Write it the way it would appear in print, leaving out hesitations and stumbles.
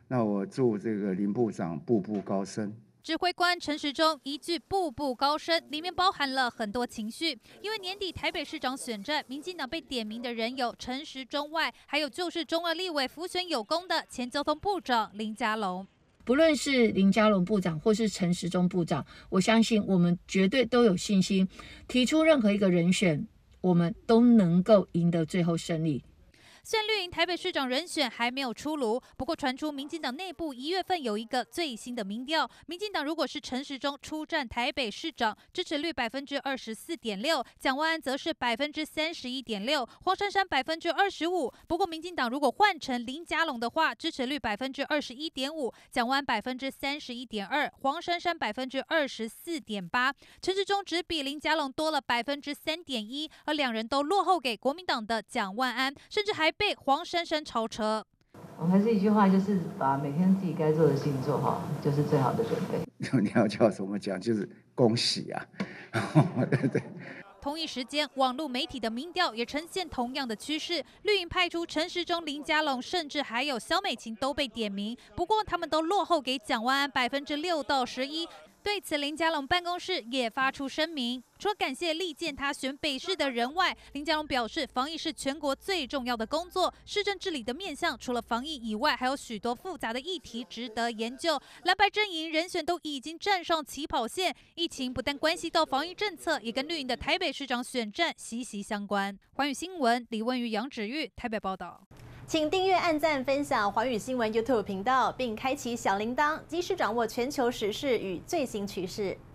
那我祝这个林部长步步高升。 指挥官陈时中一句步步高升，里面包含了很多情绪。因为年底台北市长选战，民进党被点名的人有陈时中外，还有就是中二立委辅选有功的前交通部长林佳龙。 不论是林佳龙部长或是陈时中部长，我相信我们绝对都有信心，提出任何一个人选，我们都能够赢得最后胜利。 虽然绿营台北市长人选还没有出炉，不过传出民进党内部1月份有一个最新的民调，民进党如果是陈时中出战台北市长，支持率24.6%，蒋万安则是31.6%，黄珊珊25%。不过民进党如果换成林佳龙的话，支持率21.5%，蒋万安31.2%，黄珊珊24.8%，陈时中只比林佳龙多了3.1%，而两人都落后给国民党的蒋万安，甚至还被黄珊珊超车。 还是一句话，就是把每天自己该做的事情做好，就是最好的准备。 你要叫怎么讲？就是恭喜啊！对。 同一时间，网络媒体的民调也呈现同样的趋势，绿营派出陈时中、林佳龙，甚至还有萧美琴都被点名，不过他们都落后给蒋万安6%到11%。对此，林佳龙办公室也发出声明，除了感谢力荐他选北市的人外，林佳龙表示，防疫是全国最重要的工作，市政治理的面向除了防疫以外，还有许多复杂的议题值得研究。蓝白阵营人选都已经站上起跑线，疫情不但关系到防疫政策，也跟绿营的台北市长选战息息相关。寰宇新闻李文瑜、杨芷玉台北报道。 请订阅、按赞、分享寰宇新闻 YouTube 频道，并开启小铃铛，及时掌握全球时事与最新趋势。